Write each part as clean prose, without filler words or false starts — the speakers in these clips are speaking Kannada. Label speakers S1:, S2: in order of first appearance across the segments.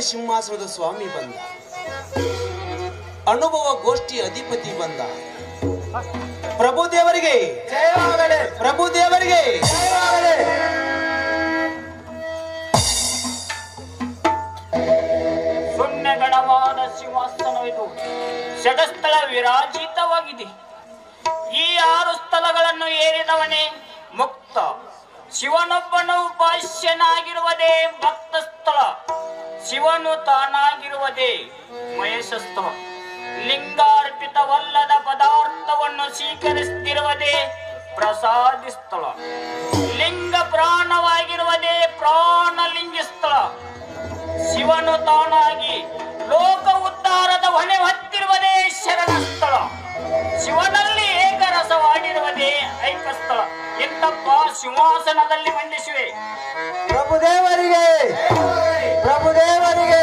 S1: ಸಿಂಹಾಸನದ ಸ್ವಾಮಿ ಬಂದ, ಅನುಭವ ಗೋಷ್ಠಿ ಅಧಿಪತಿ ಬಂದ. ಪ್ರಭುದೇವರಿಗೆ
S2: ಜಯವಾಗಲಿ,
S1: ಪ್ರಭುದೇವರಿಗೆ
S2: ಜಯವಾಗಲಿ.
S3: ಶೂನ್ಯಗಣವಾದ ಸಿಂಹಾಸನವಿದು ಷಟಸ್ಥಳ ವಿರಾಜಿತವಾಗಿದೆ. ಈ 6 ಸ್ಥಳಗಳನ್ನು ಏರಿದವನೇ ಮುಕ್ತ. ಶಿವನೊಬ್ಬನು ಉಪಾಸ್ಯನಾಗಿರುವುದೇ ಭಕ್ತ ಸ್ಥಳ. ಶಿವನು ತಾನಾಗಿರುವುದೇ ಮಹೇಶ ಸ್ಥಳ. ಲಿಂಗಾರ್ಪಿತವಲ್ಲದ ಪದಾರ್ಥವನ್ನು ಸ್ವೀಕರಿಸುತ್ತಿರುವುದೇ ಪ್ರಸಾದಿ ಸ್ಥಳ. ಲಿಂಗ ಪ್ರಾಣವಾಗಿರುವುದೇ ಪ್ರಾಣಲಿಂಗ ಸ್ಥಳ. ಶಿವನು ತಾನಾಗಿ ಲೋಕ ಉದ್ಧಾರದ ಹೊಣೆ ಹೊತ್ತಿರುವುದೇ ಶರಣ ಸ್ಥಳ. ಶಿವನಲ್ಲಿ ಏಕರಸವಾಗಿರುವುದೇ ಐಕ ಸ್ಥಳ. ಇಂತಪ್ಪ ಸಿಂಹಾಸನದಲ್ಲಿ ಮಂಡಿಸುವೆ.
S2: ಪ್ರಭುದೇವರಿಗೆ, ಪ್ರಭುದೇವರಿಗೆ.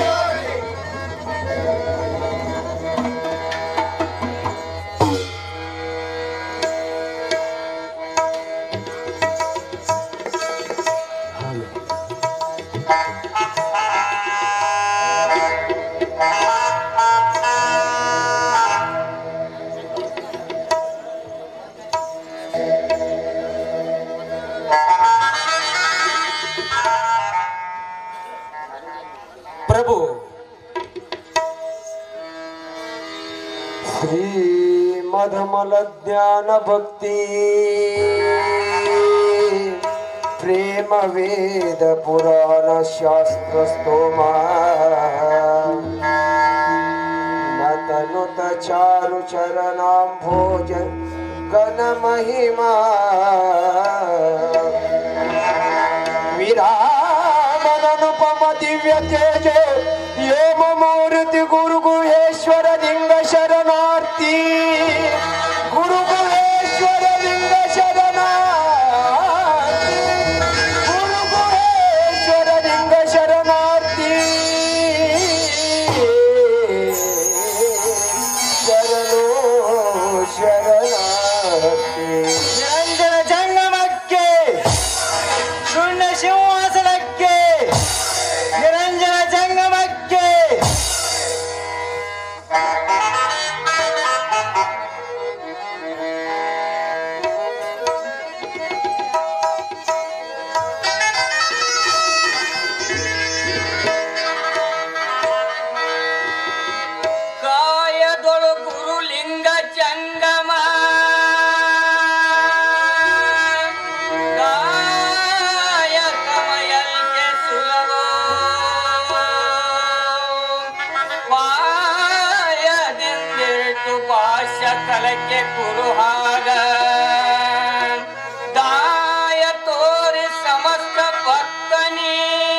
S1: ಪ್ರಭು,
S2: ಶ್ರೀಮಧಮಲ ಜ್ಞಾನ ಭಕ್ತಿ ಪ್ರೇಮ ವೇದ ಪುರಾಣ ಶಾಸ್ತ್ರ ಸ್ತೋಮ ನತನುತ ಚಾರು ಚರಣಾಂಭೋಜ ಘನ ಮಹಿಮಾ ವಿರಾಮನನುಪಮ ದಿವ್ಯ ತೇಜ ಯೋಮ ಮೂರ್ತಿ ಗುರು ಗುಹೇಶ್ವರ ಲಿಂಗ ಶರಣಾರ್ಥಿ. ಗುರು ಗುಹೇಶ್ವರ ಲಿಂಗ ಶರಣಾರ್ಥಿ. ಗುರು ಗುಹೇಶ್ವರ ಲಿಂಗ ಶರಣಾರ್ಥಿ. ಶರಣೋ ಶರಣಾರ್ಥಿ. ನಿರಂಜನ ಜಂಗಮಕ್ಕೆ, ಶೂನ್ಯ ಸಿಂಹಾಸನಕ್ಕೆ, ನಿರಂಜನ ಜಂಗಮಕ್ಕೆ.
S3: ಕಾಯದೊಳು ಗುರುಲಿಂಗ ಜಂಗಮ ಕಾಯ ಕಮಯಲ್ಗೆ ಸುಲಭೋ ಪಾಯದಿಂದಿಟ್ಟು ಭಾಷ್ಯ ಕಲಕ್ಕೆ ಕುರುಹಾಗ ದಾಯ ತೋರಿ ಸಮಸ್ತ ಭಕ್ತನೀ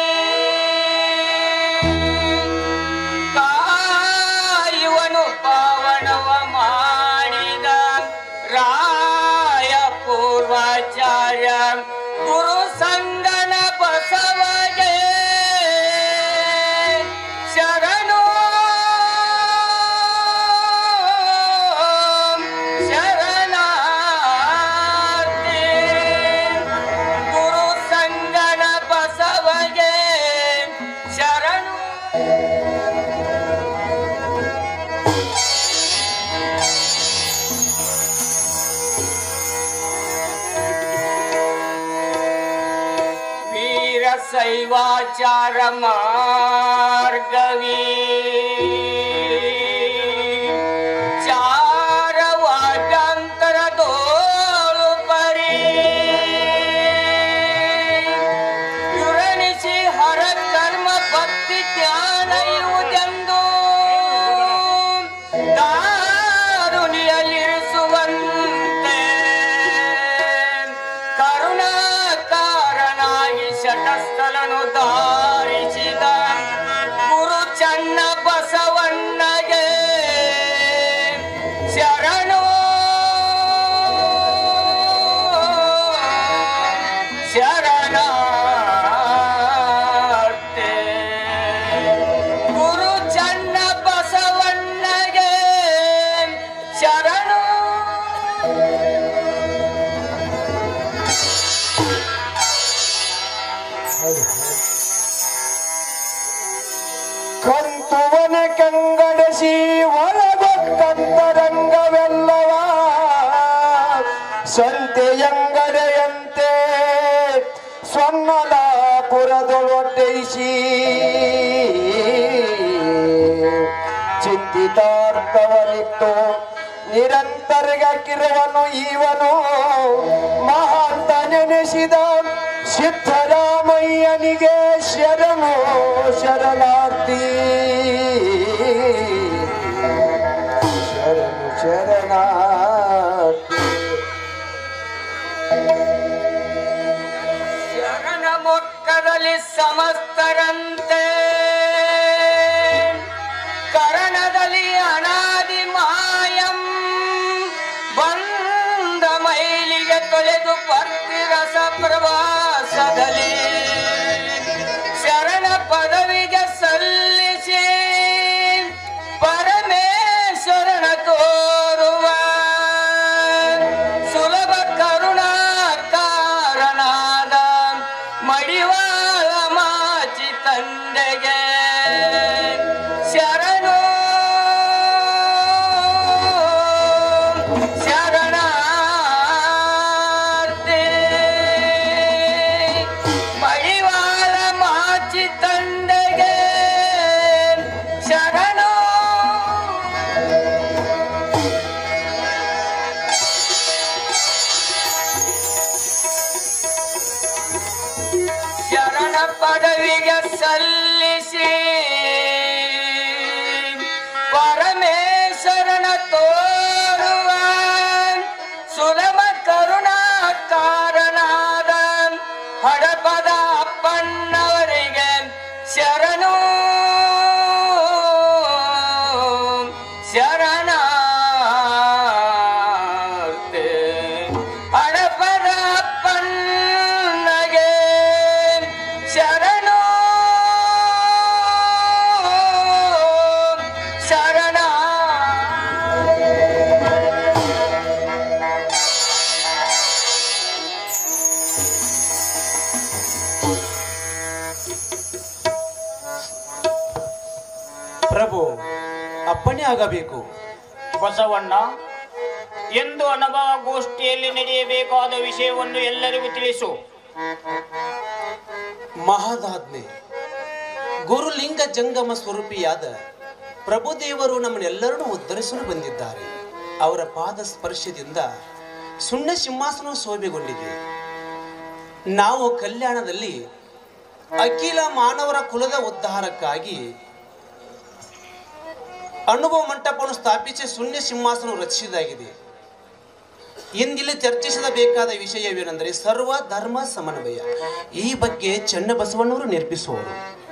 S3: ಕಾಯುವನು ಪಾವನವ ಮಾಡಿದ ರಾಯ ಪೂರ್ವಾಚಾರ್ಯ ಗುರು ಸಂಗನ ಬಸವಗೆ ಶರಣು ಶರಣಾರ್ಥಿ. ಗುರು ಸಂಗನ ಬಸವಗೆ ಶರಣು. ವೀರ ಶೈವಾಚಾರ ಮಾರ್ಗವೀ ಚಾರವಾದ್ಯಂತರದೋಳು ಪರಿ ಯುರಣಿಸಿ ಹರ ಕರ್ಮ ಭಕ್ತಿ ಜ್ಞಾನ ಇರುವುದೆಂದು ದಾರುಣಿಯಲ್ಲಿರಿಸುವಂತೆ ಕರುಣಾಕಾರನಾಗಿ ಶಟಸ್ಥಲನು ಧಾರಿಸಿದ ಗುರು ಚನ್ನ
S2: ಚಿಂತಿತಾರ್ಥವನಿತ್ತು ನಿರಂತರಗ ಕಿರುವನು ಇವನು ಮಹಾಂತ ನೆನೆಸಿದ ಸಿದ್ದರಾಮಯ್ಯನಿಗೆ ಶರಣು ಶರಣಾರ್ಥಿ ಶರಣು ಶರಣಾರ್ಥಿ
S3: ಶರಣ ಮೊಕ್ಕದಲ್ಲಿ ಸಮಸ್ತರಂತೆ ಕರಣದಲ್ಲಿ ಅನಾದಿ ಮಾಯಂ ಬಂದ ಮೈಲಿಗೆ ತೊಳೆದು ಭಕ್ತಿರಸ ಪ್ರವಾಸದಲ್ಲಿ ಶರಣ ಪದವಿಗೆ ಸಲ್ಲಿಸಿ ಪರಮೇಶ್ವರನ ತೋರುವ ಸುಲಭ ಕರುಣಾ ಕಾರಣಾದ ಮಡಿವಾಳ ಮಾಚಿ ತಂದೆಗೆ ಶರಣು ಶರಣಾರ್ಥಿ ಮಡಿವಾಳ ಮಾಚಿ ತಂದೆಗೆ ಶರಣು ಶರಣ ಪದವಿಗೆ ಸಲ್ಲಿಸಿ ಪರಮೇಶ್ವರನ ತೋರುವ ಸುಲಭ ಕರುಣಾ ಕಾರಣಾದ ಹಡಪದ ಅಪ್ಪಣ್ಣವರಿಗೆ ಶರಣು ಶರಣಾರ್ಥಿ ಹಡಪದ ಅಪ್ಪಣ್ಣಗೆ ಶರಣು ಶರಣ
S1: ಪ್ರಭು ಅಪ್ಪಣೆ ಆಗಬೇಕು.
S4: ಬಸವಣ್ಣ, ಎಂದು ಅನುಭವ ಗೋಷ್ಠಿಯಲ್ಲಿ ನಡೆಯಬೇಕಾದ ವಿಷಯವನ್ನು ಎಲ್ಲರಿಗೂ ತಿಳಿಸು.
S1: ಮಹದಾಜ್ಞೆ. ಗುರುಲಿಂಗ ಜಂಗಮ ಸ್ವರೂಪಿಯಾದ ಪ್ರಭುದೇವರು ನಮ್ಮನ್ನೆಲ್ಲರನ್ನು ಉದ್ಧರಿಸಲು ಬಂದಿದ್ದಾರೆ. ಅವರ ಪಾದ ಸ್ಪರ್ಶದಿಂದ ಸುಣ್ಣ ಸಿಂಹಾಸನ ಶೋಭೆಗೊಂಡಿದೆ. ನಾವು ಕಲ್ಯಾಣದಲ್ಲಿ ಅಖಿಲ ಮಾನವರ ಕುಲದ ಉದ್ಧಾರಕ್ಕಾಗಿ ಅನುಭವ ಮಂಟಪವನ್ನು ಸ್ಥಾಪಿಸಿ ಶೂನ್ಯ ಸಿಂಹಾಸನ ರಚಿಸಿದಾಗಿದೆ. ಇಂದಿಲ್ಲಿ ಚರ್ಚಿಸಬೇಕಾದ ವಿಷಯವೇನೆಂದರೆ ಸರ್ವ ಧರ್ಮ ಸಮನ್ವಯ. ಈ ಬಗ್ಗೆ ಚನ್ನಬಸವಣ್ಣವರು ನಿರ್ಮಿಸುವರು.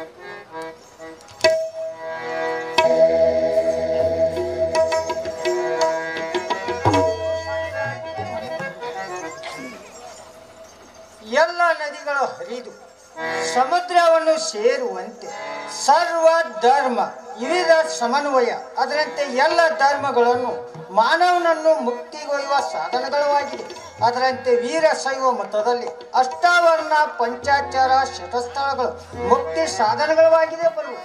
S2: ಎಲ್ಲ ನದಿಗಳು ಹರಿದು ಸಮುದ್ರವನ್ನು ಸೇರುವಂತೆ ಸರ್ವ ಧರ್ಮ ವಿವಿಧ ಸಮನ್ವಯ, ಅದರಂತೆ ಎಲ್ಲ ಧರ್ಮಗಳನ್ನು ಮಾನವನನ್ನು ಮುಕ್ತಿಗೊಯ್ಯುವ ಸಾಧನಗಳಾಗಿದೆ. ಅದರಂತೆ ವೀರಶೈವ ಮತದಲ್ಲಿ ಅಷ್ಟಾವರಣ ಪಂಚಾಚಾರ ಶತಸ್ಥಳಗಳು ಮುಕ್ತಿ ಸಾಧನಗಳಾಗಿದೆ. ಪ್ರಭು,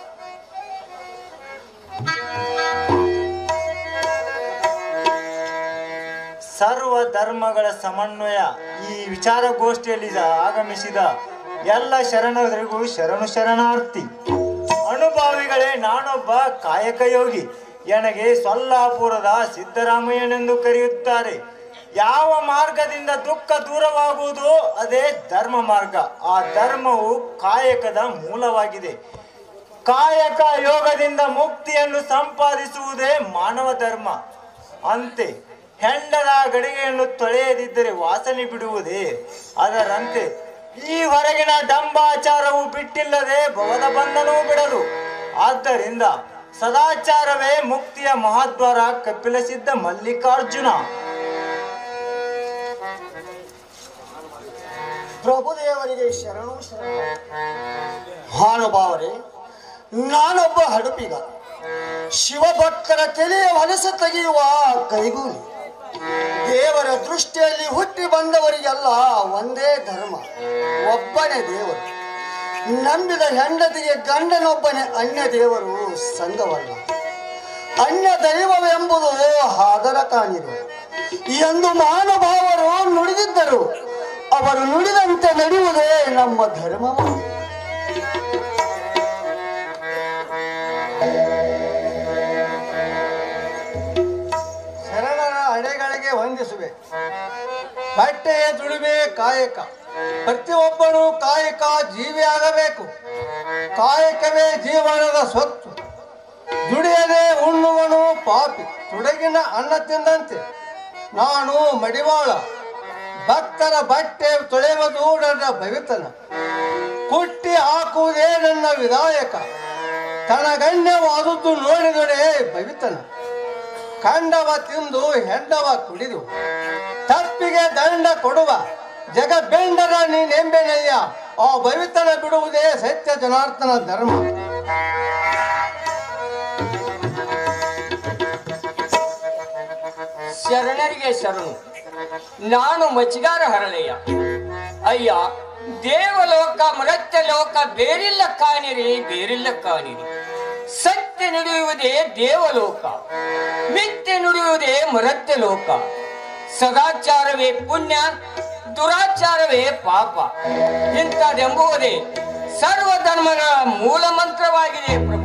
S5: ಸರ್ವ ಧರ್ಮಗಳ ಸಮನ್ವಯ ಈ ವಿಚಾರಗೋಷ್ಠಿಯಲ್ಲಿ ಆಗಮಿಸಿದ ಎಲ್ಲ ಶರಣರಿಗೂ ಶರಣು ಶರಣಾರ್ಥಿ. ಅನುಭಾವಿಗಳೇ, ನಾನೊಬ್ಬ ಕಾಯಕ ಯೋಗಿ. ನನಗೆ ಸೊಲ್ಲಾಪುರದ ಸಿದ್ದರಾಮಯ್ಯನೆಂದು ಕರೆಯುತ್ತಾರೆ. ಯಾವ ಮಾರ್ಗದಿಂದ ದುಃಖ ದೂರವಾಗುವುದು ಅದೇ ಧರ್ಮ ಮಾರ್ಗ. ಆ ಧರ್ಮವು ಕಾಯಕದ ಮೂಲವಾಗಿದೆ. ಕಾಯಕ ಯೋಗದಿಂದ ಮುಕ್ತಿಯನ್ನು ಸಂಪಾದಿಸುವುದೇ ಮಾನವ ಧರ್ಮ. ಅಂತೆ ಹೆಂಡದ ಗಡಿಗೆಯನ್ನು ತೊಳೆಯದಿದ್ದರೆ ವಾಸನೆ ಬಿಡುವುದೇ? ಅದರಂತೆ ಈ ಹೊರಗಿನ ಡಂಬಾಚಾರವು ಬಿಟ್ಟಿಲ್ಲದೆ ಭವದ ಬಂಧನವೂ ಬಿಡದು. ಆದ್ದರಿಂದ ಸದಾಚಾರವೇ ಮುಕ್ತಿಯ ಮಹಾದ್ವಾರ. ಕಪಿಲ ಸಿದ್ಧ ಮಲ್ಲಿಕಾರ್ಜುನ.
S2: ಪ್ರಭುದೇವರಿಗೆ ಶರಣು ಶರಣ. ಮಹಾನುಭಾವರೇ, ನಾನೊಬ್ಬ ಹಡುಪಿಗ. ಶಿವಭಕ್ತರ ತಲೆಯ ಹೊಲಸು ತೆಗೆಯುವ ಕೈಗೂಲಿ. ದೇವರ ದೃಷ್ಟಿಯಲ್ಲಿ ಹುಟ್ಟಿ ಬಂದವರಿಗೆಲ್ಲ ಒಂದೇ ಧರ್ಮ, ಒಬ್ಬನೇ ದೇವರು. ನಂಬಿದ ಹೆಂಡತಿಗೆ ಗಂಡನೊಬ್ಬನೇ ಅನ್ಯ ದೇವರು, ಸಂಘವಲ್ಲ. ಅನ್ಯ ದೈವವೆಂಬುದು ಹಾದರ ಕಾಣಿರು ಎಂದು ಮಹಾನುಭಾವರು ನುಡಿದಿದ್ದರು. ಅವರು ನುಡಿದಂತೆ ನಡೆಯುವುದೇ ನಮ್ಮ ಧರ್ಮವಾಗಿದೆ. ಬಟ್ಟೆಯ ದುಡಿಮೆ ಕಾಯಕ. ಪ್ರತಿಯೊಬ್ಬನು ಕಾಯಕ ಜೀವಿಯಾಗಬೇಕು. ಕಾಯಕವೇ ಜೀವನದ ಸ್ವತ್ತು. ದುಡಿಯದೆ ಉಣ್ಣುವನು ಪಾಪಿ. ತುಡಗಿನ ಅನ್ನ ತಿಂದಂತೆ. ನಾನು ಮಡಿವಾಳ. ಭಕ್ತರ ಬಟ್ಟೆ ತೊಳೆಯುವುದು ನನ್ನ ಭವಿತನ. ಕುಟ್ಟಿ ಹಾಕುವುದೇ ನನ್ನ ವಿಧಾಯಕ. ತನಗಣ್ಯವಾದದ್ದು ನೋಡಿದೊಡೆ ಭವಿತನ. ಕಂಡವ ತಿಂದು ಹೆಂಡವ ಕುಡಿದು ತಪ್ಪಿಗೆ ದಂಡ ಕೊಡುವ ಜಗ ಬೆಂಡರ ನೀನೆಂಬೆನಯ್ಯ. ಆ ಭವಿತನ ಬಿಡುವುದೇ ಸತ್ಯ ಜನಾರ್ದನ ಧರ್ಮ.
S3: ಶರಣರಿಗೆ ಶರಣು. ನಾನು ಮಚ್ಚಿಗಾರ ಹರಳಯ್ಯ. ಅಯ್ಯ, ದೇವಲೋಕ ಮೃತ್ಯ ಲೋಕ ಬೇರಿಲ್ಲ ಕಾಣಿರಿ, ಬೇರಿಲ್ಲ ಕಾಣಿರಿ. ಸತ್ಯ ನುಡಿಯುವುದೇ ದೇವಲೋಕ, ಮಿಥ್ಯೆ ನುಡಿಯುವುದೇ ಮೃತ್ಯ ಲೋಕ. ಸದಾಚಾರವೇ ಪುಣ್ಯ, ದುರಾಚಾರವೇ ಪಾಪ. ಇಂಥದೆಂಬುವುದೇ ಸರ್ವಧರ್ಮಗಳ ಮೂಲ ಮಂತ್ರವಾಗಿದೆ ಪ್ರಭು.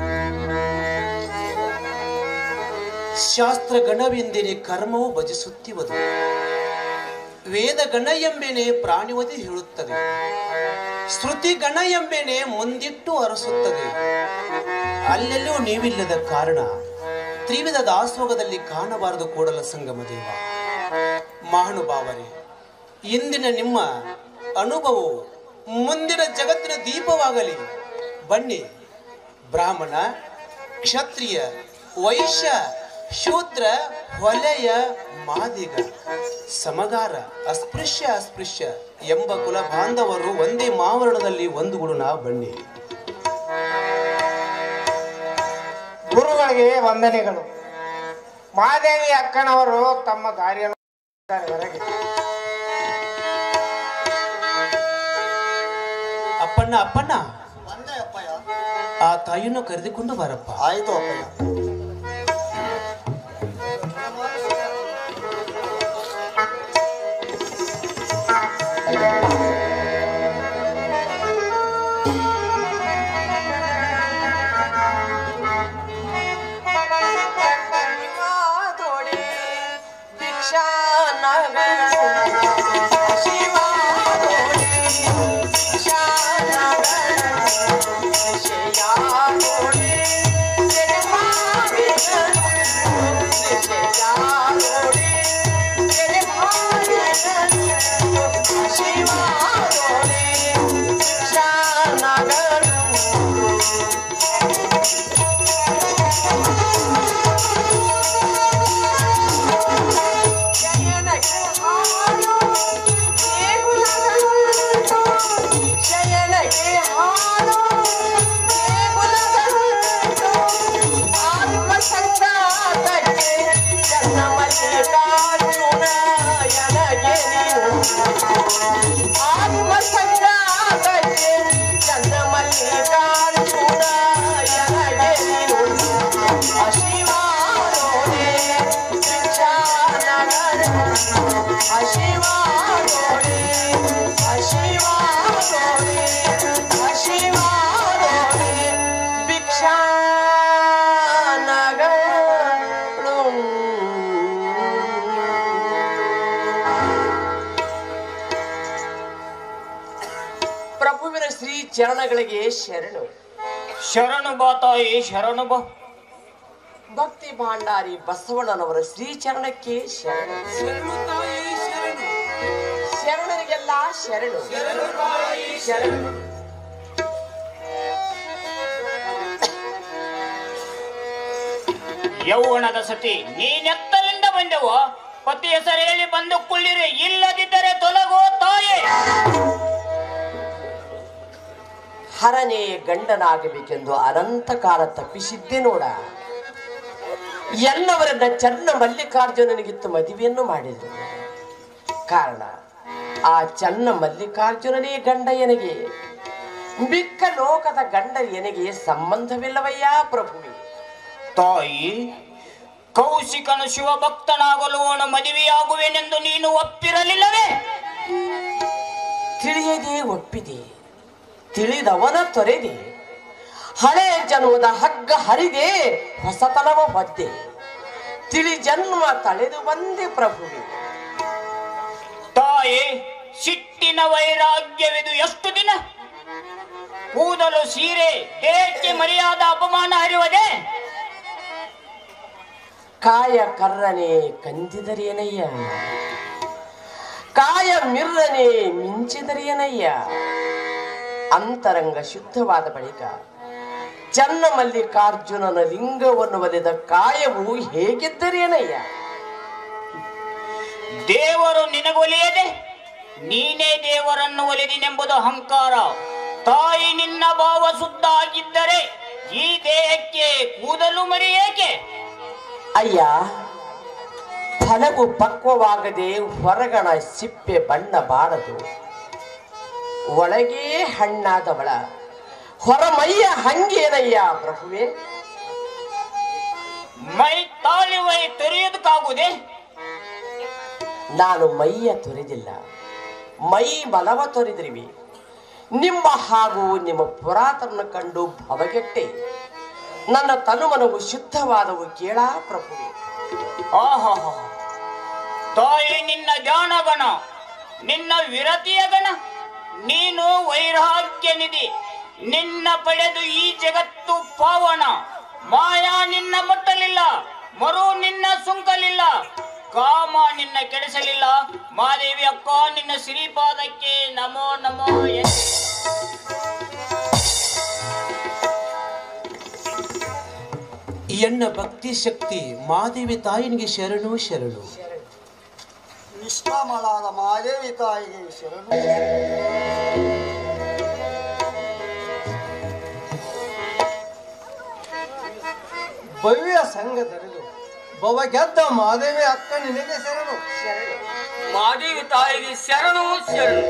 S1: ಶಾಸ್ತ್ರ ಗಣವೆಂದೇನೆ ಕರ್ಮವು ಭಜಿಸುತ್ತಿವದು. ವೇದ ಗಣ ಎಂಬೇನೆ ಪ್ರಾಣಿವಧಿ ಹೇಳುತ್ತದೆ. ಶ್ರುತಿ ಗಣ ಎಂಬೇನೆ ಮುಂದಿಟ್ಟು ಅರಸುತ್ತದೆ. ಅಲ್ಲೆಲ್ಲೂ ನೀವಿಲ್ಲದ ಕಾರಣ ತ್ರಿವಿಧ ದಾಸೋಗದಲ್ಲಿ ಕಾಣಬಾರದು ಕೂಡಲ ಸಂಗಮ ದೇವ. ಮಹಾನುಭಾವರೇ, ಇಂದಿನ ನಿಮ್ಮ ಅನುಭವವು ಮುಂದಿನ ಜಗತ್ತಿನ ದೀಪವಾಗಲಿ. ಬನ್ನಿ, ಬ್ರಾಹ್ಮಣ, ಕ್ಷತ್ರಿಯ, ವೈಶ್ಯ, ಶೂದ್ರ, ಹೊಲೆಯ, ಮಾದಿಗ, ಸಮಗಾರ, ಅಸ್ಪೃಶ್ಯ ಎಂಬ ಕುಲ ಬಾಂಧವರು ಒಂದೇ ಮಾವರಣದಲ್ಲಿ ಒಂದುಗೂಡೋಣ. ಬನ್ನಿ.
S6: ಗುರುಗಳಿಗೆ ವಂದನೆಗಳು. ಮಾದೇವಿ ಅಕ್ಕನವರು ತಮ್ಮ ದಾರಿಯನ್ನು ಹೊರಗೆ.
S1: ಅಪ್ಪಣ್ಣ, ಆ ತಾಯಿಯನ್ನು ಕರೆದುಕೊಂಡು ಬಾರಪ್ಪ.
S2: ಆಯ್ತು ಅಪ್ಪಯ್ಯ.
S3: ಪ್ರಭುವಿನ ಶ್ರೀ ಚರಣಗಳಿಗೆ ಶರಣು.
S4: ಶರಣು ಬಾ ತಾಯಿ, ಶರಣು ಬಾ.
S3: ಭಕ್ತಿ ಭಾಂಡಾರಿ ಬಸವಣ್ಣನವರ ಶ್ರೀ ಚರಣಕ್ಕೆ ಶರಣು. ಶರಣರಿಗೆಲ್ಲ ಶರಣು. ಶರಣು.
S4: ಯೌವನದ ಸತಿ, ನೀನೆತ್ತಲಿಂದ ಬಂದೆವ? ಪತಿ ಹೆಸರು ಹೇಳಿ ಬಂದು ಕುಳ್ಳಿರಿ, ಇಲ್ಲದಿದ್ದರೆ ತೊಲಗೋ ತಾಯೇ.
S3: ಹರನೇ ಗಂಡನಾಗಬೇಕೆಂದು ಅನಂತ ಕಾಲ ತಪ್ಪಿಸಿದ್ದೆ ನೋಡ. ಎಲ್ಲವರನ್ನ ಚನ್ನ ಮಲ್ಲಿಕಾರ್ಜುನನಿಗಿತ್ತು ಮದುವೆಯನ್ನು ಮಾಡಿದರು. ಕಾರಣ ಆ ಚನ್ನ ಮಲ್ಲಿಕಾರ್ಜುನನೇ ಗಂಡ ಎನಗೆ, ಬಿಕ್ಕ ಲೋಕದ ಗಂಡ ಎನಗೆ ಸಂಬಂಧವಿಲ್ಲವಯ್ಯ ಪ್ರಭುವೆ.
S4: ತಾಯಿ, ಕೌಶಿಕನು ಶಿವಭಕ್ತನಾಗಲು ಅವನು ಮದುವೆಯಾಗುವೆನೆಂದು ನೀನು ಒಪ್ಪಿರಲಿಲ್ಲವೇ?
S3: ತಿಳಿಯದೆ ಒಪ್ಪಿದೆ, ತಿಳಿದವನ ತೊರೆದೆ. ಹಳೆ ಜನ್ಮದ ಹಗ್ಗ ಹರಿದೆ, ಹೊಸತನವ ಹೊದ್ದೆ. ತಿಳಿ ಜನ್ಮ ತಳೆದು ಬಂದೆ ಪ್ರಭುವೆ.
S4: ತಾಯಿ, ಸಿಟ್ಟಿನ ವೈರಾಗ್ಯವಿದು ಎಷ್ಟು ದಿನ? ಕೂದಲು ಸೀರೆ ದೇಹಕ್ಕೆ ಮರೆಯಾದ ಅಪಮಾನ ಹರಿವದೆ?
S7: ಕಾಯ ಕರ್ರನೆ ಕಂದಿದರೇನಯ್ಯ, ಕಾಯ ಮಿರ್ರನೆ ಮಿಂಚಿದರೇನಯ್ಯ. ಅಂತರಂಗ ಶುದ್ಧವಾದ ಬಳಿಕ ಚನ್ನಮಲ್ಲಿಕಾರ್ಜುನನ ಲಿಂಗವನ್ನು ಒಲಿದ ಕಾಯವು ಹೇಗಿದ್ದರೇನಯ್ಯ?
S4: ದೇವರು ನಿನಗೊಲಿಯದೆ ನೀನೇ ದೇವರನ್ನು ಒಲಿದಿನೆಂಬುದು ಅಹಂಕಾರ. ತಾಯಿ, ನಿನ್ನ ಭಾವ ಶುದ್ಧ ಆಗಿದ್ದರೆ ಈ ದೇಹಕ್ಕೆ ಕೂದಲು ಮರಿ ಏಕೆ?
S7: ಅಯ್ಯ, ಫಲವು ಪಕ್ವವಾಗದೆ ಹೊರಗಣ ಸಿಪ್ಪೆ ಬಣ್ಣ ಬಾರದು. ಒಳಗೇ ಹಣ್ಣಾದವಳ ಹೊರಮೈಯ ಹಂಗೇನಯ್ಯ ಪ್ರಭುವೆ?
S4: ಮೈ ತಾಳಿ ವೈ ತೊರೆಯೋದಕ್ಕಾಗುವುದೇ?
S7: ನಾನು ಮೈಯ ತೊರೆದಿಲ್ಲ, ಮೈ ಬಲವ ತೊರೆದಿರುವಿ. ನಿಮ್ಮ ಹಾಗೂ ನಿಮ್ಮ ಪುರಾತನ ಕಂಡು ಭವಗೆಟ್ಟೆ. ನನ್ನ ತನುಮನವು ಶುದ್ಧವಾದವು ಕೇಳ ಪ್ರಭುವೆ.
S4: ಆಹಾ, ತಾಯಿ, ನಿನ್ನ ಜಾಣಗಣ, ನಿನ್ನ ವಿರತಿಯ ಗಣ, ನೀನು ವೈರಾಗ್ಯ ನಿಧಿ. ನಿನ್ನ ಪಡೆದು ಈ ಜಗತ್ತು ಪಾವನ. ಮಾಯಾ ನಿನ್ನ ಮುಟ್ಟಲಿಲ್ಲ, ಮರು ನಿನ್ನ ಸುಂಕಲಿಲ್ಲ, ಕಾಮ ನಿನ್ನ ಕೆಡಿಸಲಿಲ್ಲ. ಮಾದೇವಿ ಅಕ್ಕ, ನಿನ್ನ ಶ್ರೀಪಾದಕ್ಕೆ ನಮೋ ನಮೋ.
S1: ಎನ್ನ ಭಕ್ತಿ ಶಕ್ತಿ ಮಾದೇವಿ ತಾಯಿನಿಗೆ ಶರಣು ಶರಣು.
S2: ನಿಷ್ಕಾಮಳಾದ ಮಾದೇವಿ ತಾಯಿಗೆ ಶರಣು. ಭವ್ಯ ಸಂಘ ಧರಿದು ಭವಗೆದ್ದ ಮಾದೇವಿ ಅಕ್ಕ ನಿನಗೆ ಶರಣು.
S3: ಮಾದೇವಿ ತಾಯಿಗೆ ಶರಣು ಶರಣು.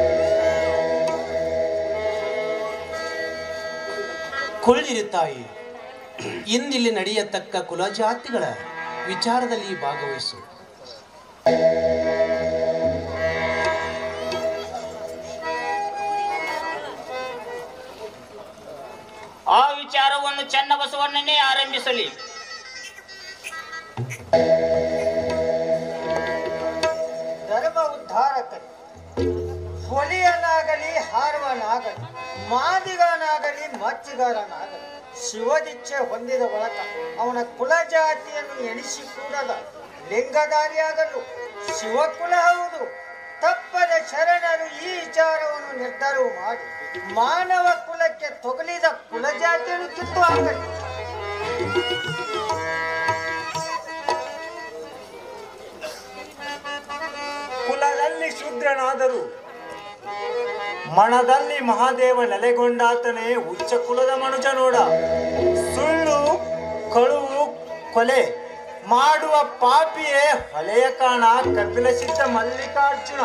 S1: ಕೊಳ್ಳಿರಿ ತಾಯಿ, ಇಂದಿಲ್ಲಿ ನಡೆಯತಕ್ಕ ಕುಲಜಾತಿಗಳ ವಿಚಾರದಲ್ಲಿ ಭಾಗವಹಿಸು.
S4: ಆ ವಿಚಾರವನ್ನು ಚನ್ನಬಸವಣ್ಣನೇ ಆರಂಭಿಸಲಿ.
S6: ಧರ್ಮ ಉದ್ಧಾರಕರು ಹೊಲಿಯನಾಗಲಿ ಹಾರುವನಾಗಲಿ ಮಾದಿಗನಾಗಲಿ ಮಚ್ಚಿಗಾರನಾಗಲಿ ಶಿವದಿಚ್ಛೆ ಹೊಂದಿದ ಒಳಕ ಅವನ ಕುಲಜಾತಿಯನ್ನು ಎಣಿಸಿಕೂಡದ ಲಿಂಗಧಾರಿಯಾಗಲು ಶಿವಕುಲ ಹೌದು. ತಪ್ಪದ ಶರಣರು ಈ ವಿಚಾರವನ್ನು ನಿರ್ಧಾರವು ಮಾಡಿ ಮಾನವ ಕುಲಕ್ಕೆ ತೊಗಲಿದ ಕುಲಜಾತಿಯನ್ನು ಕಿತ್ತು ಹಾಕಲಿ.
S5: ಕುಲದಲ್ಲಿ ಶೂದ್ರನಾದರೂ ಮನದಲ್ಲಿ ಮಹಾದೇವ ನೆಲೆಗೊಂಡಾತನೇ ಉಚ್ಚ ಕುಲದ ಮನುಜ ನೋಡ. ಸುಳ್ಳು, ಕಳುವು, ಕೊಲೆ ಮಾಡುವ ಪಾಪಿಯೇ ಹೊಲೆಯ ಕಾಣ ಕಪಿಲ ಸಿದ್ಧ ಮಲ್ಲಿಕಾರ್ಜುನ.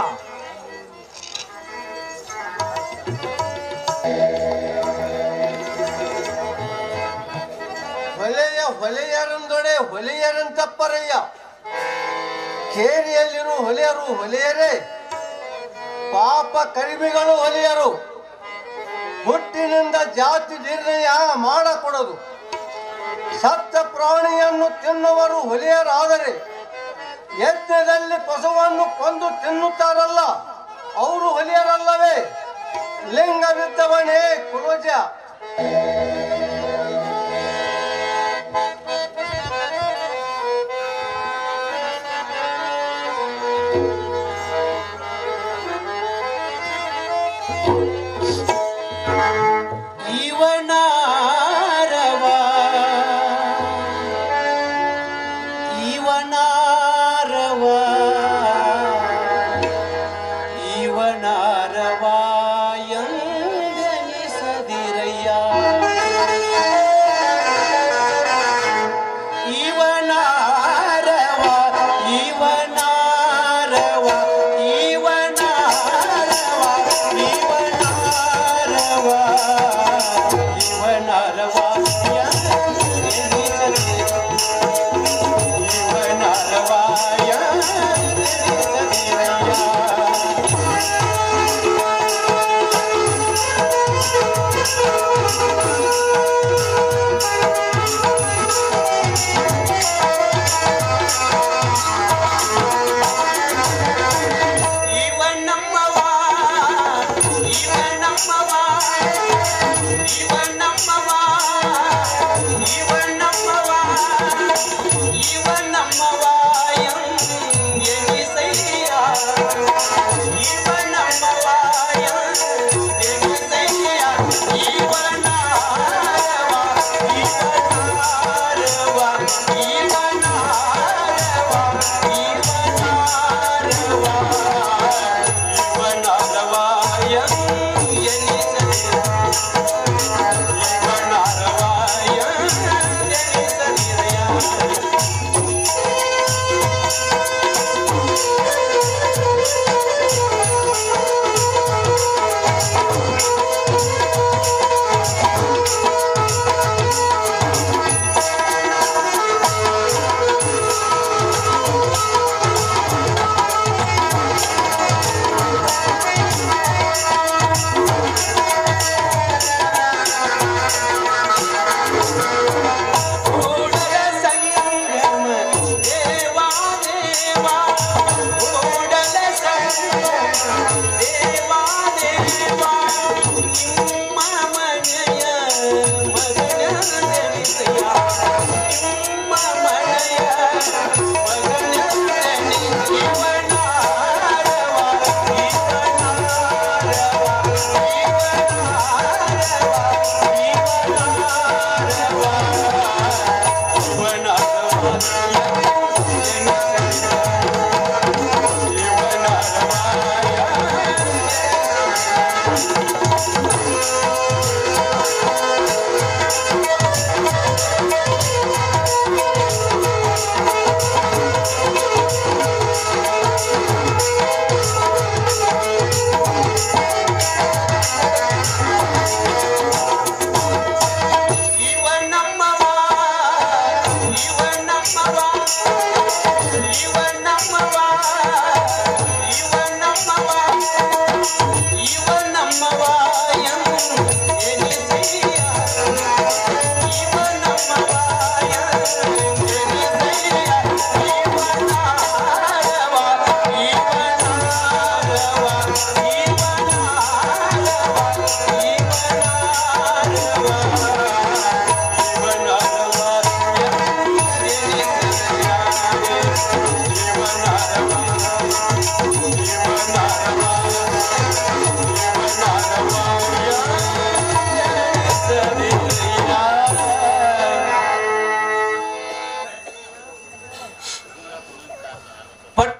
S2: ಹೊಲೆಯರಂದೊಡೆ ಹೊಲೆಯರಂತಪ್ಪರಯ್ಯ. ಕೇರಿಯಲ್ಲಿರು ಹೊಲೆಯರು ಹೊಲೆಯರೇ, ಪಾಪ ಕರಿಮಿಗಳು ಹೊಲೆಯರು. ಹುಟ್ಟಿನಿಂದ ಜಾತಿ ನಿರ್ಣಯ ಮಾಡಕೊಡದು. ಸತ್ತ ಪ್ರಾಣಿಯನ್ನು ತಿನ್ನುವರು ಹೊಲೆಯರಾದರೆ ಯಜ್ಞದಲ್ಲಿ ಪಶುವನ್ನು ಕೊಂದು ತಿನ್ನುತ್ತಾರಲ್ಲ, ಅವರು ಹೊಲೆಯರಲ್ಲವೇ? ಲಿಂಗವಿದ್ದವನೇ ಕುಲಜ.
S1: ಇವನಾರವ ಎಂದೆನಿಸದಿರಯ್ಯ.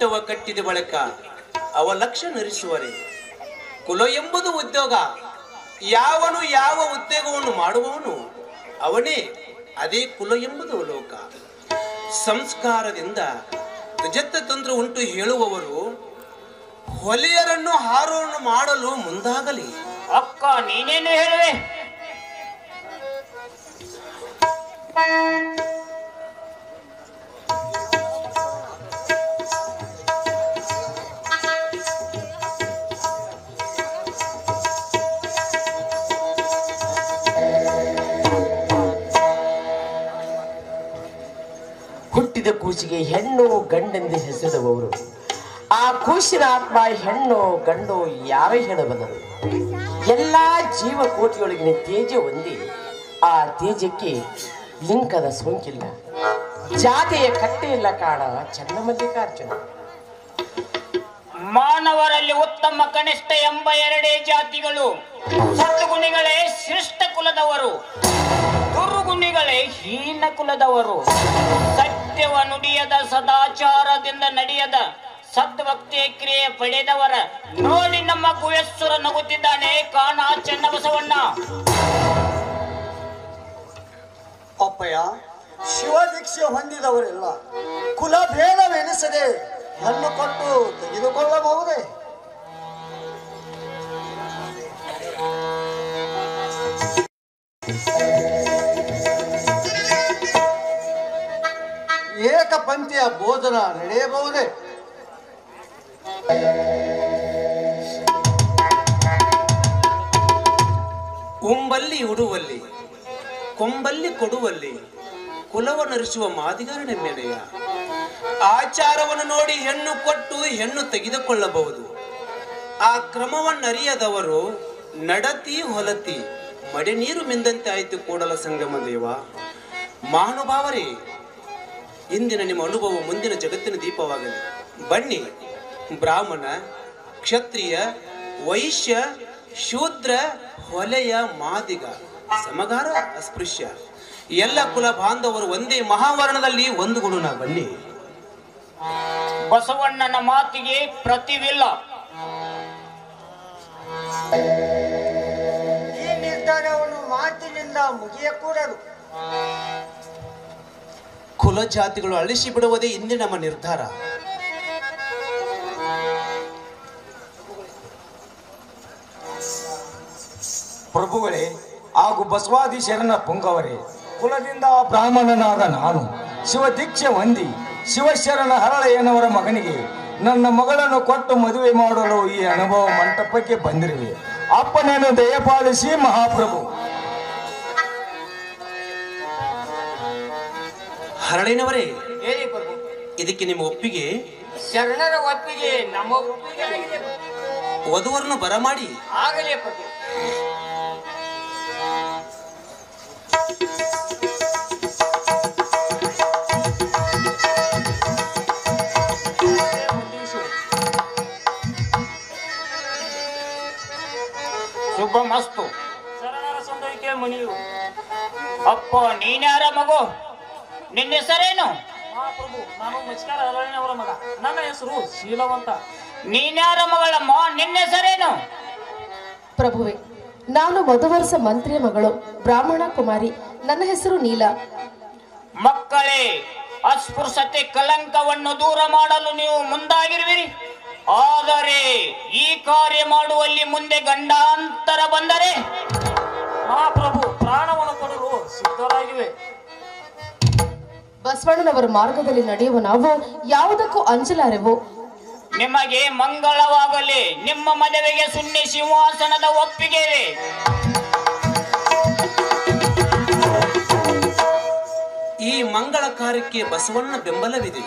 S1: ಪಟ್ಟವ ಕಟ್ಟಿದ ಬಳಿಕ ಅವ ಲಕ್ಷ್ಯ ನರಿಸುವರೆ. ಕುಲ ಎಂಬುದು ಉದ್ಯೋಗ. ಯಾವನು ಯಾವ ಉದ್ಯೋಗವನ್ನು ಮಾಡುವವನು ಅವನೇ ಅದೇ ಕುಲ ಎಂಬುದು ಲೋಕ. ಸಂಸ್ಕಾರದಿಂದ ಜತ್ತ ತಂತ್ರ ಉಂಟು ಹೇಳುವವರು ಹೊಲೆಯರನ್ನು ಹಾರೋರನ್ನು ಮಾಡಲು ಮುಂದಾಗಲಿ.
S4: ಅಕ್ಕ ನೀನೇನು ಹೇಳುವೆ?
S7: ಹುಟ್ಟಿದ ಕೂಸಿಗೆ ಹೆಣ್ಣು ಗಂಡೆಂದು ಹೆಸರಿದವರು ಆ ಕೂಸಿನ ಆತ್ಮ ಹೆಣ್ಣು ಗಂಡು ಯಾರೇ ಹೇಳಬಲ್ಲರು. ಎಲ್ಲಾ ಜೀವಕೋಟಿಯೊಳಗಿನ ತೇಜ ಹೊಂದಿ ಆ ತೇಜಕ್ಕೆ ಲಿಂಕದ ಸೋಂಕಿಲ್ಲ, ಜಾತಿಯ ಕಟ್ಟೆ ಇಲ್ಲ ಕಾಣ ಚನ್ನಮಲ್ಲಿಕಾರ್ಜುನ.
S4: ಮಾನವರಲ್ಲಿ ಉತ್ತಮ ಕನಿಷ್ಠ ಎಂಬ ಎರಡೇ ಜಾತಿಗಳು. ಸದ್ಗುಣಿಗಳೇ ಶ್ರೇಷ್ಠ ಕುಲದವರು, ದುರ್ಗುಣಿಗಳೇ ಹೀನ ಕುಲದವರು. ಸತ್ಯವ ನುಡಿಯದ ಸದಾಚಾರದಿಂದ ನಡೆಯದ ಸದ್ಭಕ್ತಿಯ ಕ್ರಿಯೆ ಪಡೆದವರ ನೋಡಿ ನಮ್ಮ ಕುಯಸ್ಸುರ ನಗುತ್ತಿದ್ದಾನೆ ಕಾಣ ಚೆನ್ನಬಸವಣ್ಣ.
S6: ಅಪ್ಪಯ್ಯ, ಶಿವದೀಕ್ಷೆ ಹೊಂದಿದವರೆಲ್ಲ ಕುಲಭೇದವೆನಿಸದೆ ಹೆಣ್ಣು ಕೊಟ್ಟು ತೆಗೆದುಕೊಳ್ಳಬಹುದೇ?
S2: ಏಕಪಂಥೀಯ ಭೋಜನ ನಡೆಯಬಹುದೇ?
S1: ಉಂಬಲ್ಲಿ ಉಡುವಲ್ಲಿ ಕೊಂಬಲ್ಲಿ ಕೊಡುವಲ್ಲಿ ಕುಲವ ನರಿಸುವ ಮಾದಿಗಾರನೆಮ್ಮೆನೆಯ. ಆಚಾರವನ್ನು ನೋಡಿ ಹೆಣ್ಣು ಕೊಟ್ಟು ಹೆಣ್ಣು ತೆಗೆದುಕೊಳ್ಳಬಹುದು. ಆ ಕ್ರಮವನ್ನರಿಯದವರು ನಡತಿ ಹೊಲತಿ ಮಡೆ ನೀರು ಮಿಂದಂತೆ ಆಯಿತು ಕೂಡಲ ಸಂಗಮ ದೇವ. ಮಹಾನುಭಾವರೇ, ಇಂದಿನ ನಿಮ್ಮ ಅನುಭವ ಮುಂದಿನ ಜಗತ್ತಿನ ದೀಪವಾಗಲಿ. ಬನ್ನಿ, ಬ್ರಾಹ್ಮಣ, ಕ್ಷತ್ರಿಯ, ವೈಶ್ಯ, ಶೂದ್ರ, ಹೊಲೆಯ, ಮಾದಿಗ, ಸಮಗಾರ, ಅಸ್ಪೃಶ್ಯ ಎಲ್ಲ ಕುಲ ಬಾಂಧವರು ಒಂದೇ ಮಹಾವರ್ಣದಲ್ಲಿ ಒಂದುಗೂಡೋಣ. ಬನ್ನಿ.
S4: ಬಸವಣ್ಣನ ಮಾತಿಗೆ ಪ್ರತಿವಿಲ್ಲ.
S6: ಈ ನಿರ್ಧಾರವನ್ನು ಮಾತಿನಿಂದ ಮುಗಿಯಕೂಡದು.
S1: ಕುಲ ಜಾತಿಗಳು ಅಳಿಸಿ ಬಿಡುವುದೇ ಇಂದಿನ ನಮ್ಮ ನಿರ್ಧಾರ.
S8: ಪ್ರಭುಗಳೇ ಹಾಗೂ ಬಸವಾದಿ ಶರಣ ಪುಂಗವರೇ, ಕುಲದಿಂದ ಬ್ರಾಹ್ಮಣನಾದ ನಾನು ಶಿವದೀಕ್ಷೆ ಹೊಂದಿ ಶಿವಶರಣ ಹರಳೆಯನವರ ಮಗನಿಗೆ ನನ್ನ ಮಗಳನ್ನು ಕೊಟ್ಟು ಮದುವೆ ಮಾಡಲು ಈ ಅನುಭವ ಮಂಟಪಕ್ಕೆ ಬಂದಿರುವೆ. ಅಪ್ಪನನ್ನು ದಯಪಾಲಿಸಿ ಮಹಾಪ್ರಭು.
S1: ಹರಳಿನವರೇ,
S3: ಹೇಳಿ ಪ್ರಭು.
S1: ಇದಕ್ಕೆ ನಿಮ್ಮ ಒಪ್ಪಿಗೆ?
S3: ಶರಣರ ಒಪ್ಪಿಗೆ ನಮ್ಮ ಒಪ್ಪಿಗೆ ಆಗಿದೆ.
S1: ವಧುವರನ್ನು ಬರಮಾಡಿ.
S3: ಆಗಲೇ ಪ್ರಭು.
S4: ಶುಭ ಮಸ್ತು.
S5: ಶರಣರ ಸಂದೈಕೆ ಮಣಿಯು.
S4: ಅಪ್ಪ ನೀನ್ಯಾರ ಮಗು? ನಿನ್ನ ಹೆಸರೇನು?
S5: ಮಹಾಪ್ರಭು, ನಾನು ಮಚ್ಕಾರ ಹರಳಿನವರ ಮಗ. ನನ್ನ ಹೆಸರು ಶೀಲವಂತ.
S4: ನೀನ್ಯಾರ ಮಗಳಮ್ಮ? ನಿನ್ನ ಹೆಸರೇನು?
S9: ಪ್ರಭುವೆ, ನಾನು ಮಧುವರ್ಷ ಮಂತ್ರಿಯ ಮಗಳು, ಬ್ರಾಹ್ಮಣ ಕುಮಾರಿ. ನನ್ನ ಹೆಸರು ನೀಲ.
S4: ಮಕ್ಕಳೇ, ಅಸ್ಪೃಶ್ಯತೆ ಕಲಂಕವನ್ನು ದೂರ ಮಾಡಲು ನೀವು ಮುಂದಾಗಿರುವಿರಿ. ಆದರೆ ಈ ಕಾರ್ಯ ಮಾಡುವಲ್ಲಿ ಮುಂದೆ ಗಂಡಾಂತರ ಬಂದರೆ
S5: ಮಹಾಪ್ರಭು ಪ್ರಾಣವನ್ನು ಕೊಡಲು ಸಿದ್ಧರಾಗಿವೆ.
S9: ಬಸವಣ್ಣನವರ ಮಾರ್ಗದಲ್ಲಿ ನಡೆಯುವ ನಾವು ಯಾವುದಕ್ಕೂ ಅಂಜಲಾರೆವು.
S4: ನಿಮಗೆ ಮಂಗಳವಾಗಲಿ. ನಿಮ್ಮ ಮದುವೆಗೆ ಸುನ್ನಿ ಸಿಂಹಾಸನದ ಒಪ್ಪಿಗೆ ಇದೆ.
S1: ಈ ಮಂಗಳ ಕಾರ್ಯಕ್ಕೆ ಬಸವಣ್ಣ ಬೆಂಬಲವಿದೆ.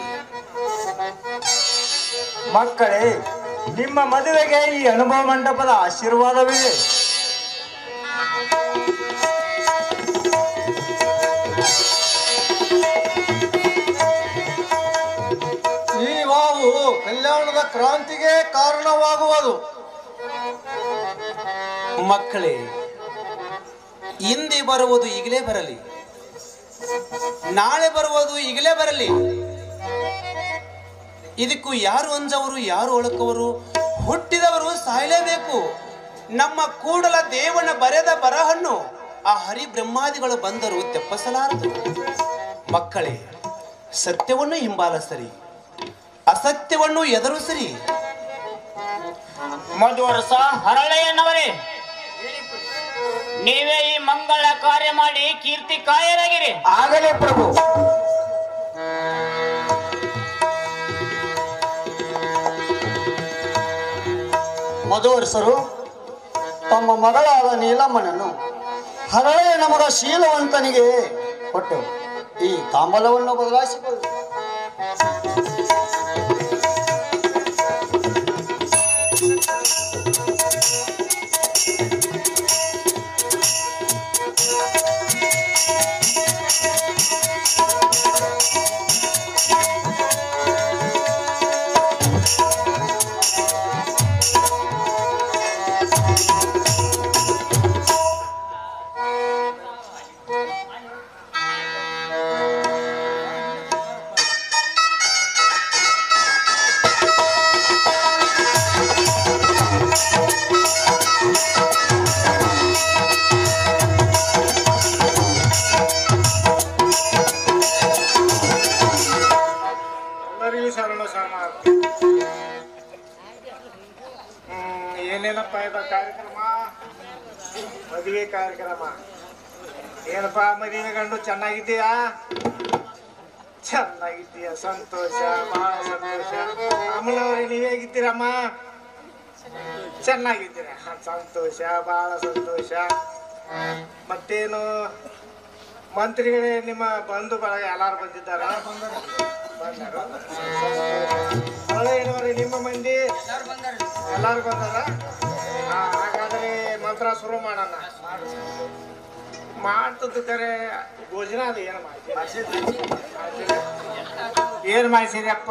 S5: ಮಕ್ಕಳೇ, ನಿಮ್ಮ ಮದುವೆಗೆ ಈ ಅನುಭವ ಮಂಟಪದ ಆಶೀರ್ವಾದವಿದೆ.
S2: ಈ ವಾವು ಕಲ್ಯಾಣದ ಕ್ರಾಂತಿಗೆ ಕಾರಣವಾಗುವುದು.
S1: ಮಕ್ಕಳೇ, ಹಿಂದೆ ಬರುವುದು ಈಗಲೇ ಬರಲಿ, ನಾಳೆ ಬರುವುದು ಈಗಲೇ ಬರಲಿ. ಇದಕ್ಕೂ ಯಾರು ಅಂಜವರು ಯಾರು ಒಳಕವರು? ಹುಟ್ಟಿದವರು ಸಾಯಲೇಬೇಕು. ನಮ್ಮ ಕೂಡಲ ದೇವನ ಬರೆದ ಬರಹನ್ನು ಆ ಹರಿ ಬ್ರಹ್ಮಾದಿಗಳು ಬಂದರು ತೆಪ್ಪಸಲಾರದು. ಮಕ್ಕಳೇ, ಸತ್ಯವನ್ನು ಹಿಂಬಾಲಿಸರಿ, ಅಸತ್ಯವನ್ನು ಎದುರಿಸಿರಿ.
S4: ಮಧುವರ್ಷ ಹರಳೆಯನ್ನವರೇ, ನೀವೇ ಈ ಮಂಗಳ ಕಾರ್ಯ ಮಾಡಿ ಕೀರ್ತಿ ಕಾಯರಾಗಿರಿ.
S7: ಆಗಲೇ ಪ್ರಭು.
S6: ಮಧುವರ್ಷರು ತಮ್ಮ ಮಗಳಾದ ನೀಲಮ್ಮನನ್ನು ಹರಳೆಯ ನಮಗ ಶೀಲವಂತನಿಗೆ ಕೊಟ್ಟೆವು. ಈ ತಾಂಬಲವನ್ನು ಬದಲಾಯಿಸಿಕೊಳ್ಳು.
S10: ಏನೇನಪ್ಪ ಇದು ಕಾರ್ಯಕ್ರಮ? ಮದುವೆ ಕಾರ್ಯಕ್ರಮ. ಏನಪ್ಪ ಮದುವೆ ಗಂಡು ಚೆನ್ನಾಗಿದ್ದೀಯಾ? ಚೆನ್ನಾಗಿದ್ದೀಯ, ಸಂತೋಷ, ಬಹಳ ಸಂತೋಷ. ಅಮ್ಮನವ್ರೆ ನೀವ್ ಹೇಗಿದ್ದೀರಮ್ಮ? ಚೆನ್ನಾಗಿದ್ದೀರ, ಸಂತೋಷ, ಬಹಳ ಸಂತೋಷ. ಮತ್ತೇನು ಮಂತ್ರಿಗಳೇ, ನಿಮ್ಮ ಬಂಧು ಬಳಗ ಎಲ್ಲಾರು ಬಂದಿದ್ದಾರ? ಹಳೆಯನವರೇ, ನಿಮ್ಮ ಮಂದಿ ಎಲ್ಲಾರು ಬಂದಾರ? ಹಾಗಾದ್ರೆ ಮಂತ್ರ ಶುರು ಮಾಡೋಣ. ಮಾಡ್ತದ್ದು ಕರೆ ಭೋಜನ ಅದು ಏನು ಏನ್ ಮಾಡಿಸಿರಿಯಪ್ಪ?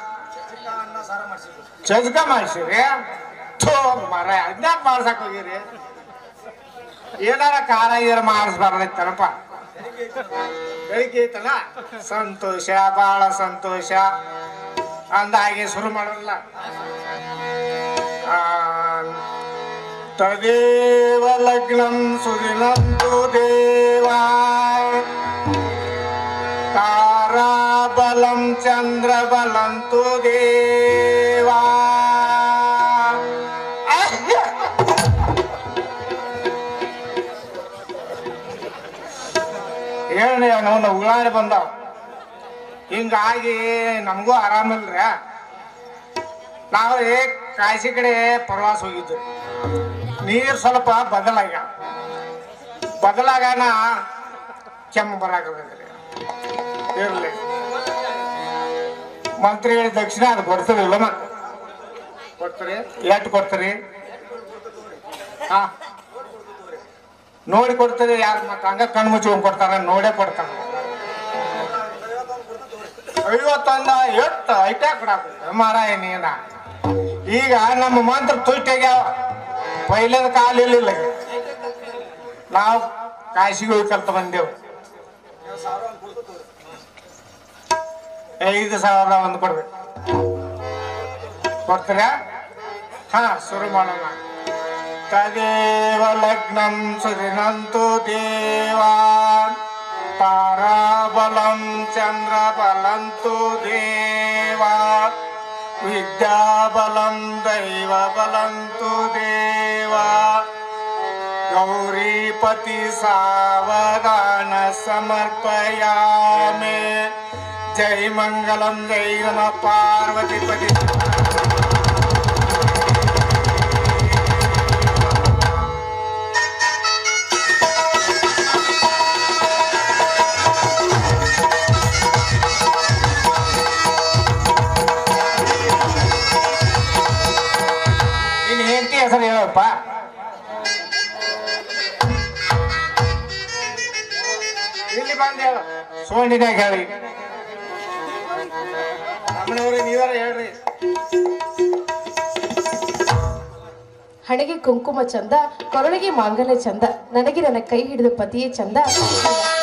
S10: ಚಜ್ಕ ಮಾಡಿಸಿರಿ? ಥೋ ಮರ, ಅದ್ಯಾಕ ಮಾಡ್ಸಕ್ ಹೋಗಿರಿ? ಏನಾರ ಖಾರ ಏನಾರ ಮಾಡಿಸ್ಬಾರ್ದೈತನಪ್ಪ. ಬೆಳಿಗ್ಗೆ ಐತಲ್ಲ, ಸಂತೋಷ, ಬಹಳ ಸಂತೋಷ. ಅಂದಾಗೆ ಶುರು ಮಾಡೋಲ್ಲ. ತದೇವ ಲಗ್ನಂ ಸುದಿನಂತು ದೇವಾ, ತಾರಾಬಲಂ ಚಂದ್ರಬಲಂತು ದೇವಾ. ಹೇಳಿ ಅವನು ಉಳಾಡಿ ಬಂದಾವ. ಹಿಂಗಾಗಿ ನಮಗೂ ಆರಾಮಿಲ್ರ. ನಾವು ಕಾಶಿ ಕಡೆ ಪ್ರವಾಸ ಹೋಗಿದ್ದು. ನೀರು ಸ್ವಲ್ಪ ಬದಲಾಗಣ ಕೆಮ್ಮು ಬರಾಕಬೇಕ್ರಿ. ಇರ್ಲಿ, ಮಂತ್ರಿಗಳ ದಕ್ಷಿಣ ಅದು ಕೊಡ್ತೀರಿಲ್ಲ? ಮತ್ತೆ ಕೊಡ್ತೀರಿ? ಎಷ್ಟು ಕೊಡ್ತೀರಿ? ಹಾ, ನೋಡಿ ಕೊಡ್ತೀರಿ. ಯಾರು ಮತ್ತೆ ಹಂಗ ಕಣ್ಣು ಮುಚ್ಕೊಂಡ್ ಕೊಡ್ತಾರ? ನೋಡೇ ಕೊಡ್ತಾರ. 51 ಎಷ್ಟು ಐಟಾ ಕೊಡಾಕ ಮಾರಾಯ ನೀನ. ಈಗ ನಮ್ಮ ಮಂತ್ರ ತುಟ್ಟಿಗ್ಯಾವ. ಪೈಲದ ಕಾಲಿಲ್ಲ. ನಾವು ಕಾಶಿಗೆ ಹೋಗಿ ಕಲ್ತ ಬಂದೆವು. 5,000 ಒಂದು ಕೊಡ್ಬೇಕು. ಕೊಡ್ತೀರ? ಹಾ, ಶುರು ಮಾಡೋಣ. ತದೇವ ಲಗ್ನಂ ಸುದಿನಂತು ದೇವಾ, ತಾರಾಬಲಂ ಚಂದ್ರಬಲಂತು ದೇವಾ, ವಿದ್ಯಾಬಲಂ ದೈವಬಲಂತು ದೇವಾ, ಗೌರೀಪತಿ ಸಾವಧಾನ ಸಮರ್ಪಯಾಮಿ. ಜೈ ಮಂಗಲಂ, ಜೈ ನಮಃ ಪಾರ್ವತಿಪತಿ. ಹೆಸರು ಹೇಳಪ್ಪ. ಇಲ್ಲಿ ಬಂದು ಹೇಳು. ಸೋಣಿನಾಗ ಹೇಳಿ. ಅಮ್ಮನವ್ರೆ, ನೀವಾರ ಹೇಳ್ರಿ.
S9: ಹಣೆಗೆ ಕುಂಕುಮ ಚಂದ, ಕೊರಳಿಗೆ ಮಾಂಗಲ್ಯ ಚಂದ, ನನಗೆ ನನ್ನ ಕೈ ಹಿಡಿದ ಪತಿಯೇ ಚಂದ.